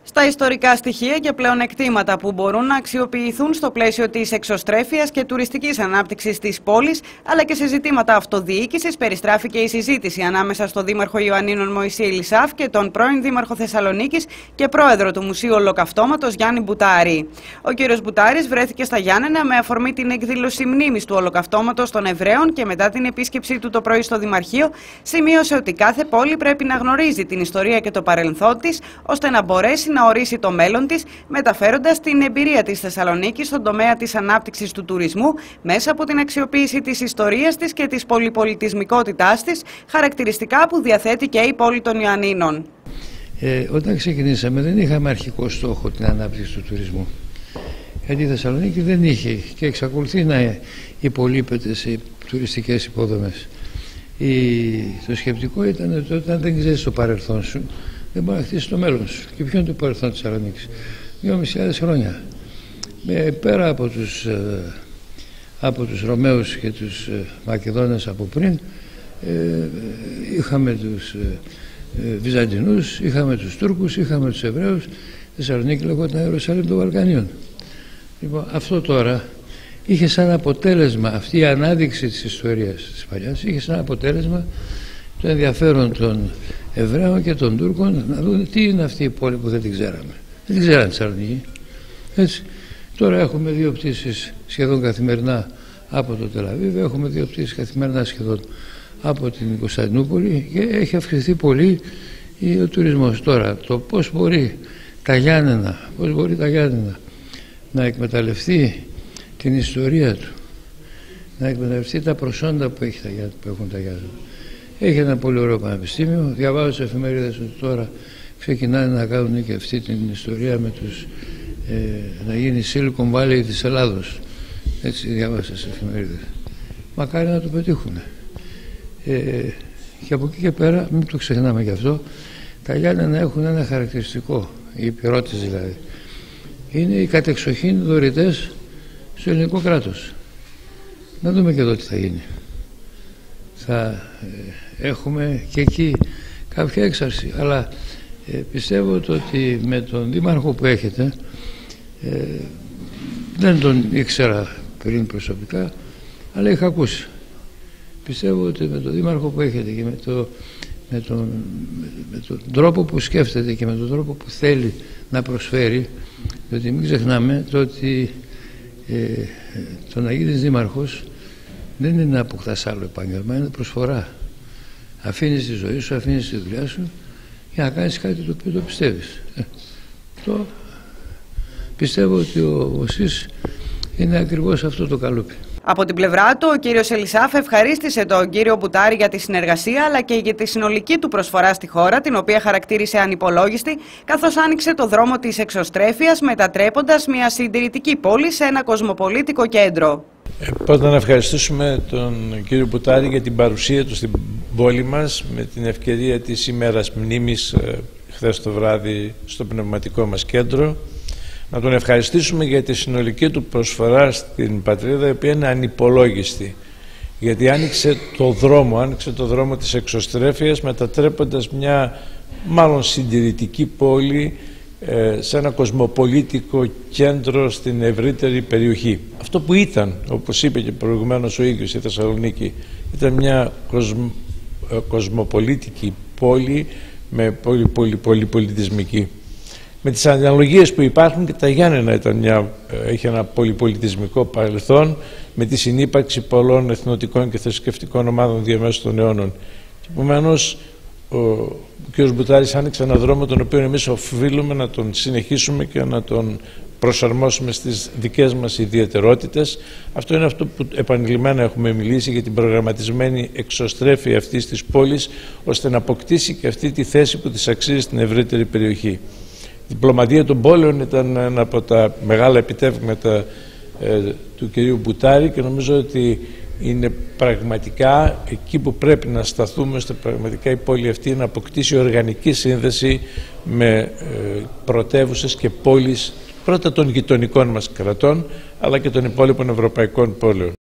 Στα ιστορικά στοιχεία και πλεονεκτήματα που μπορούν να αξιοποιηθούν στο πλαίσιο της εξωστρέφειας και τουριστικής ανάπτυξης της πόλης, αλλά και σε ζητήματα αυτοδιοίκησης, περιστράφηκε η συζήτηση ανάμεσα στον Δήμαρχο Ιωαννίνων Μωυσή Ελισάφ και τον πρώην Δήμαρχο Θεσσαλονίκης και πρόεδρο του Μουσείου Ολοκαυτώματος Γιάννη Μπουτάρη. Ο κ. Μπουτάρης βρέθηκε στα Γιάννενα με αφορμή την εκδήλωση μνήμης του Ολοκαυτώματος των Εβραίων και μετά την επίσκεψή του το πρωί στο Δημαρχείο, σημείωσε ότι κάθε πόλη πρέπει να γνωρίζει την ιστορία και το παρελθόν της, ώστε να μπορέσει να ορίσει το μέλλον της, μεταφέροντας την εμπειρία της Θεσσαλονίκης στον τομέα της ανάπτυξης του τουρισμού μέσα από την αξιοποίηση της ιστορίας της και της πολυπολιτισμικότητάς της, χαρακτηριστικά που διαθέτει και η πόλη των Ιωαννίνων. Όταν ξεκινήσαμε δεν είχαμε αρχικό στόχο την ανάπτυξη του τουρισμού. Γιατί η Θεσσαλονίκη δεν είχε και εξακολουθεί να υπολείπεται σε τουριστικές υποδομές. Το σκεπτικό ήταν ότι όταν δεν ξέρεις το παρελθόν σου, δεν μπορεί να χτίσει το μέλλον σου. Και ποιο είναι το παρελθόν της Θεσσαλονίκης? 2.500 χρόνια. Πέρα από τους Ρωμαίους και τους Μακεδόνες από πριν, είχαμε τους Βυζαντινούς, είχαμε τους Τούρκους, είχαμε τους Εβραίους. Η Θεσσαλονίκη λεγόταν Ιερουσαλήμ των Βαλκανίων. Λοιπόν, αυτό τώρα είχε σαν αποτέλεσμα, αυτή η ανάδειξη της ιστορίας της παλιάς, είχε σαν αποτέλεσμα το ενδιαφέρον των Εβραίων και των Τούρκων να δουν τι είναι αυτή η πόλη που δεν την ξέραμε. Δεν την ξέραμε τη Θεσσαλονίκη. Έτσι. Τώρα έχουμε 2 πτήσεις σχεδόν καθημερινά από το Τελαβίβ, έχουμε 2 πτήσεις καθημερινά σχεδόν από την Κωνσταντινούπολη και έχει αυξηθεί πολύ ο τουρισμός. Τώρα το πώς μπορεί τα Γιάννενα να εκμεταλλευτεί την ιστορία του, να εκμεταλλευτεί τα προσόντα που έχουν τα Γιάννενα. Έχει ένα πολύ ωραίο πανεπιστήμιο. Διαβάζω στις εφημερίδες ότι τώρα ξεκινάνε να κάνουν και αυτή την ιστορία με να γίνει Silicon Valley της Ελλάδος. Έτσι διαβάζω στις εφημερίδες. Μακάρι να το πετύχουν. Και από εκεί και πέρα, μην το ξεχνάμε γι' αυτό, τα Γιάννενα έχουν ένα χαρακτηριστικό, οι υπηρώτες δηλαδή. Είναι οι κατεξοχήν δωρητές στο ελληνικό κράτος. Να δούμε και εδώ τι θα γίνει. Θα έχουμε και εκεί κάποια έξαρση, αλλά πιστεύω ότι με τον Δήμαρχο που έχετε, δεν τον ήξερα πριν προσωπικά, αλλά είχα ακούσει. Πιστεύω ότι με τον Δήμαρχο που έχετε και με τον τρόπο που σκέφτεται και με τον τρόπο που θέλει να προσφέρει, διότι μην ξεχνάμε το ότι το να γίνεις δήμαρχος δεν είναι να αποκτάς άλλο επάγγελμα, είναι προσφορά. Αφήνεις τη ζωή σου, αφήνεις τη δουλειά σου για να κάνεις κάτι το οποίο το πιστεύεις. Το πιστεύω ότι ο Μωσής είναι ακριβώς αυτό το καλούπι. Από την πλευρά του, ο κύριος Ελισάφ ευχαρίστησε τον κύριο Μπουτάρη για τη συνεργασία αλλά και για τη συνολική του προσφορά στη χώρα, την οποία χαρακτήρισε ανυπολόγιστη, καθώς άνοιξε το δρόμο της εξωστρέφειας, μετατρέποντας μια συντηρητική πόλη σε ένα κοσμοπολίτικο κέντρο. Πρώτα να ευχαριστήσουμε τον κύριο Μπουτάρη για την παρουσία του στην πόλη μας με την ευκαιρία της ημέρας μνήμης χθες το βράδυ στο πνευματικό μας κέντρο. Να τον ευχαριστήσουμε για τη συνολική του προσφορά στην πατρίδα, η οποία είναι ανυπολόγιστη, γιατί άνοιξε το δρόμο της εξωστρέφειας, μετατρέποντας μια μάλλον συντηρητική πόλη σε ένα κοσμοπολίτικο κέντρο στην ευρύτερη περιοχή. Αυτό που ήταν, όπως είπε και προηγουμένως ο ίδιος, η Θεσσαλονίκη ήταν μια κοσμοπολίτικη πόλη με πολυπολιτισμική. Με τις αναλογίες που υπάρχουν, και τα Γιάννενα έχει ένα πολυπολιτισμικό παρελθόν, με τη συνύπαρξη πολλών εθνοτικών και θρησκευτικών ομάδων διαμέσου των αιώνων. Επομένως, ο κ. Μπουτάρης άνοιξε έναν δρόμο τον οποίο εμείς οφείλουμε να τον συνεχίσουμε και να τον προσαρμόσουμε στις δικές μας ιδιαιτερότητες. Αυτό είναι αυτό που επανειλημμένα έχουμε μιλήσει για την προγραμματισμένη εξωστρέφεια αυτής της πόλης, ώστε να αποκτήσει και αυτή τη θέση που της αξίζει στην ευρύτερη περιοχή. Η διπλωματία των πόλεων ήταν ένα από τα μεγάλα επιτεύγματα του κυρίου Μπουτάρη και νομίζω ότι είναι πραγματικά εκεί που πρέπει να σταθούμε, ώστε πραγματικά η πόλη αυτή να αποκτήσει οργανική σύνδεση με πρωτεύουσες και πόλεις, πρώτα των γειτονικών μας κρατών, αλλά και των υπόλοιπων ευρωπαϊκών πόλεων.